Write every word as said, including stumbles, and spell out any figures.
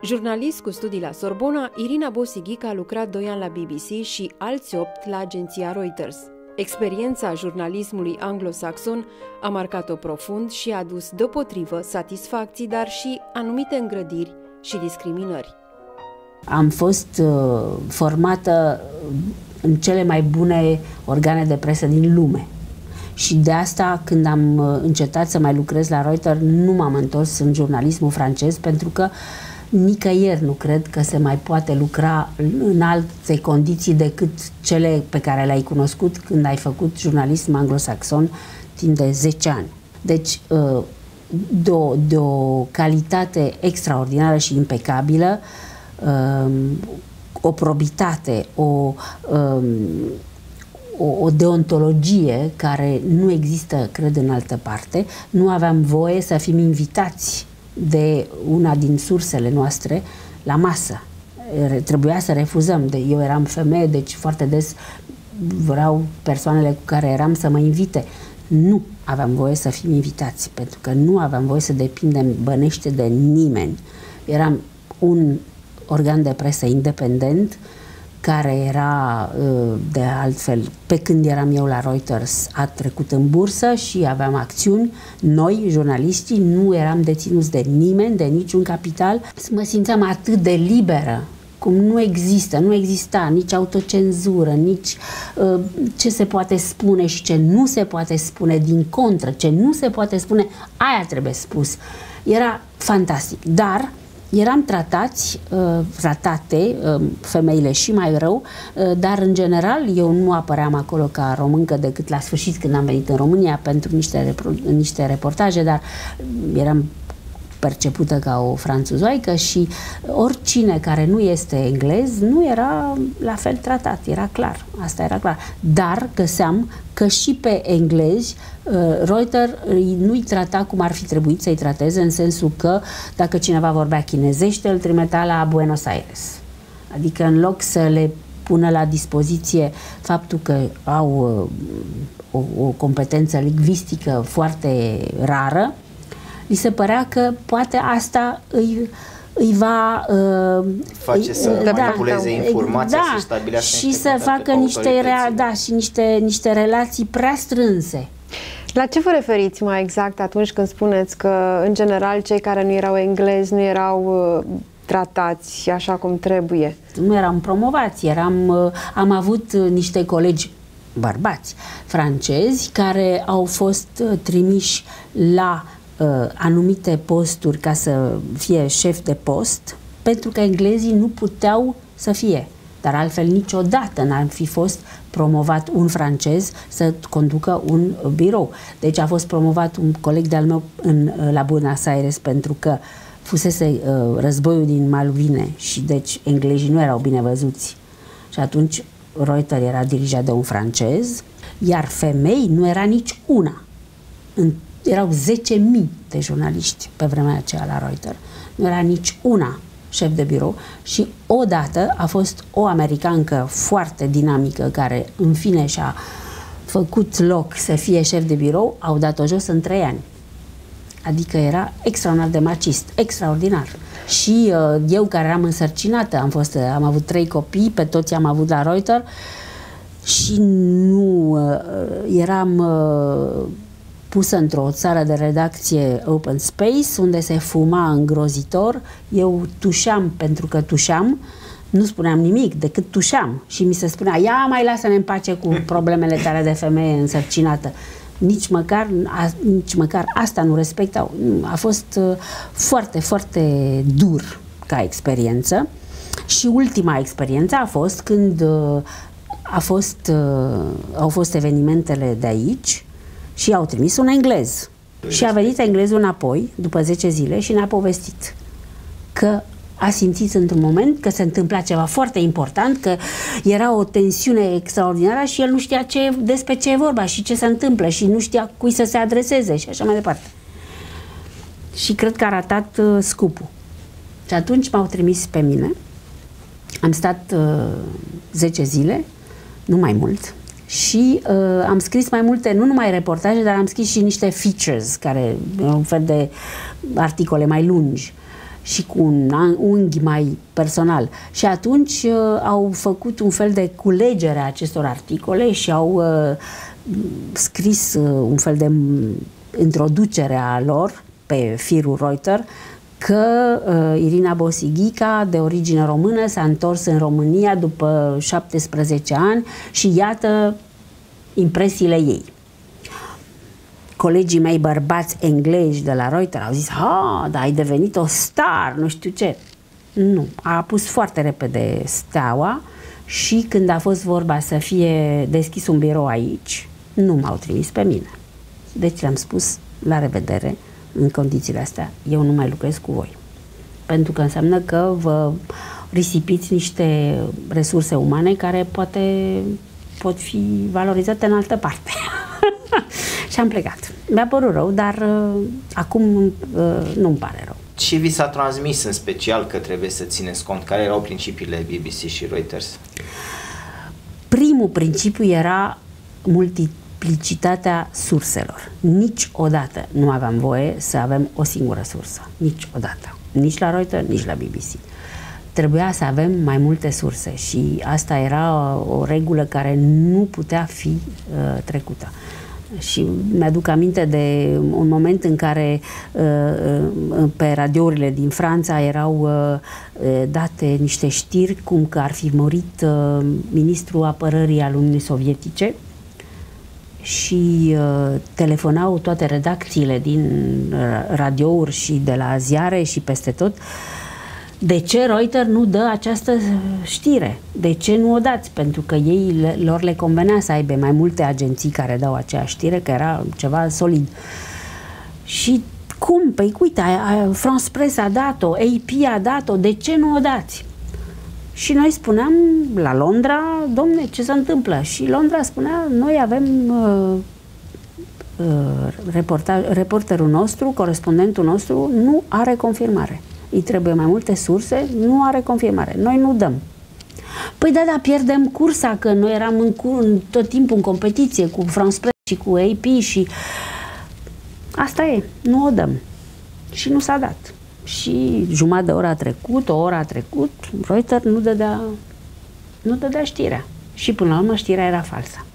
Jurnalist cu studii la Sorbona, Irina Bosighic a lucrat doi ani la B B C și alți opt la agenția Reuters. Experiența jurnalismului anglosaxon a marcat-o profund și a adus deopotrivă satisfacții, dar și anumite îngrădiri și discriminări. Am fost uh, formată în cele mai bune organe de presă din lume. Și de asta, când am încetat să mai lucrez la Reuters, nu m-am întors în jurnalismul francez, pentru că nicăieri nu cred că se mai poate lucra în alte condiții decât cele pe care le-ai cunoscut când ai făcut jurnalism anglosaxon timp de zece ani. Deci, de o, de o calitate extraordinară și impecabilă, o probitate, o... O, o deontologie care nu există, cred, în altă parte. Nu aveam voie să fim invitați de una din sursele noastre la masă. Trebuia să refuzăm. De, eu eram femeie, deci foarte des vreau persoanele cu care eram să mă invite. Nu aveam voie să fim invitați, pentru că nu aveam voie să depindem bănește de nimeni. Eram un organ de presă independent, care era, de altfel, pe când eram eu la Reuters, a trecut în bursă și aveam acțiuni. Noi, jurnaliștii, nu eram deținuți de nimeni, de niciun capital. Mă simțeam atât de liberă, cum nu există, nu exista nici autocenzură, nici uh, ce se poate spune și ce nu se poate spune, din contră, ce nu se poate spune, aia trebuie spus. Era fantastic, dar eram tratați, uh, tratate, uh, femeile și mai rău, uh, dar în general eu nu apăream acolo ca româncă decât la sfârșit, când am venit în România pentru niște, niște reportaje, dar eram percepută ca o franțuzoaică și oricine care nu este englez nu era la fel tratat, era clar, asta era clar. Dar găseam că și pe englezi Reuters nu-i trata cum ar fi trebuit să-i trateze, în sensul că dacă cineva vorbea chinezește, îl trimitea la Buenos Aires. Adică în loc să le pună la dispoziție faptul că au o, o competență lingvistică foarte rară, li se părea că poate asta îi, îi va uh, face să da, manipuleze da, informația, da, să stabilească și să facă niște, rea, da, și niște, niște relații prea strânse. La ce vă referiți mai exact atunci când spuneți că, în general, cei care nu erau englezi nu erau uh, tratați așa cum trebuie? Nu eram promovați, eram, uh, am avut uh, niște colegi bărbați francezi care au fost uh, trimiși la Uh, anumite posturi ca să fie șef de post, pentru că englezii nu puteau să fie. Dar altfel niciodată n-ar fi fost promovat un francez să conducă un birou. Deci a fost promovat un coleg de-al meu în, la Buenos Aires pentru că fusese uh, războiul din Malvine și deci englezii nu erau bine văzuți. Și atunci Reuters era dirijat de un francez, iar femei nu era nici una. În Erau zece mii de jurnaliști pe vremea aceea la Reuters. Nu era nici una șef de birou și odată a fost o americancă foarte dinamică care în fine și-a făcut loc să fie șef de birou, au dat-o jos în trei ani. Adică era extraordinar de macist, extraordinar. Și uh, eu care eram însărcinată, am, fost, am avut trei copii, pe toți am avut la Reuters și nu uh, eram... Uh, pusă într-o țară de redacție open space, unde se fuma îngrozitor. Eu tușeam pentru că tușeam, nu spuneam nimic, decât tușeam. Și mi se spunea, ia mai lasă-ne în pace cu problemele tale de femeie însărcinată. Nici măcar, a, nici măcar asta nu respectau. A fost uh, foarte, foarte dur ca experiență. Și ultima experiență a fost când uh, a fost, uh, au fost evenimentele de aici, și au trimis un englez. Și a venit englezul înapoi, după zece zile, și ne-a povestit că a simțit într-un moment că se întâmpla ceva foarte important, că era o tensiune extraordinară și el nu știa ce, despre ce e vorba și ce se întâmplă și nu știa cui să se adreseze și așa mai departe. Și cred că a ratat uh, scupul. Și atunci m-au trimis pe mine. Am stat uh, zece zile, nu mai mult. Și uh, am scris mai multe, nu numai reportaje, dar am scris și niște features, care un fel de articole mai lungi. și cu un unghi mai personal. Și atunci uh, au făcut un fel de culegere a acestor articole și au uh, scris uh, un fel de introducere a lor pe firul Reuters că uh, Irina Bosighica, de origine română, s-a întors în România după șaptesprezece ani și iată impresiile ei. Colegii mei bărbați englezi de la Reuters au zis: "Ah, dar ai devenit o star, nu știu ce." Nu, a pus foarte repede steaua și când a fost vorba să fie deschis un birou aici, nu m-au trimis pe mine. Deci le-am spus: "La revedere, în condițiile astea, eu nu mai lucrez cu voi." Pentru că înseamnă că vă risipiți niște resurse umane care poate pot fi valorizate în altă parte. Și am plecat. Mi-a părut rău, dar uh, acum uh, nu-mi pare rău. Ce vi s-a transmis în special că trebuie să țineți cont? Care erau principiile B B C și Reuters? Primul principiu era multiplicitatea surselor. Niciodată nu aveam voie să avem o singură sursă. Niciodată. Nici la Reuters, nici la B B C. Trebuia să avem mai multe surse și asta era o regulă care nu putea fi uh, trecută. Și mi-aduc aminte de un moment în care uh, pe radiourile din Franța erau uh, date niște știri cum că ar fi murit uh, ministrul apărării al Uniunii Sovietice și uh, telefonau toate redacțiile din uh, radiouri și de la ziare și peste tot. De ce Reuters nu dă această știre? De ce nu o dați? Pentru că ei, lor le convenea să aibă mai multe agenții care dau aceeași știre, că era ceva solid. Și cum? Păi uite, France Press a dat-o, A P a dat-o, de ce nu o dați? Și noi spuneam la Londra: domne, ce se întâmplă? Și Londra spunea: noi avem uh, uh, reportaj, reporterul nostru, corespondentul nostru nu are confirmare. Îi trebuie mai multe surse, nu are confirmare. Noi nu dăm. Păi da, da, pierdem cursa, că noi eram în, în, tot timpul în competiție cu France Press și cu A P și asta e, nu o dăm. Și nu s-a dat. Și jumătate de oră a trecut, o oră a trecut, Reuters nu dădea, nu dădea știrea. Și până la urmă știrea era falsă.